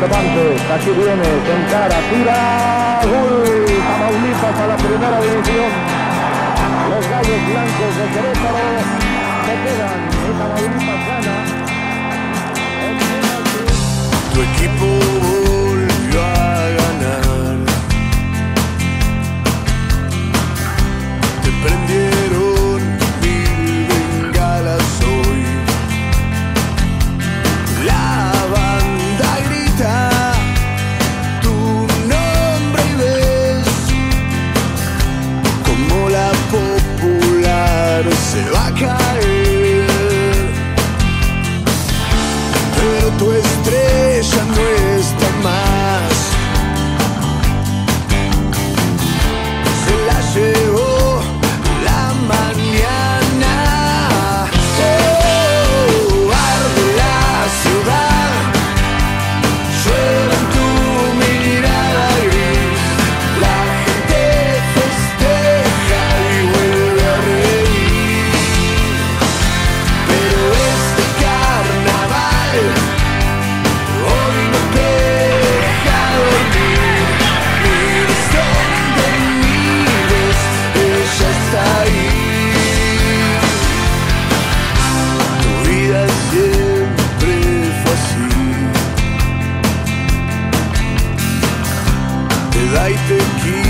Cervantes, aquí viene, se encara, tira, gol, Tamaulipas a la primera división. Los Gallos Blancos de Querétaro se quedan y Tamaulipas gana. Tu equipo volvió a ganar. Te prendieron mil bengalas hoy. La banda grita tu nombre y ves como la popular se va a caer. Pero tu estrella no está más. Se la llevó la mañana. Oh, arde la ciudad, llueve en tu mirada gris. La gente festeja y vuelve a reír. Pero este carnaval hoy no te deja dormir. Mires donde mires, ella está ahí. Tu vida siempre fue así. Te da y te quita.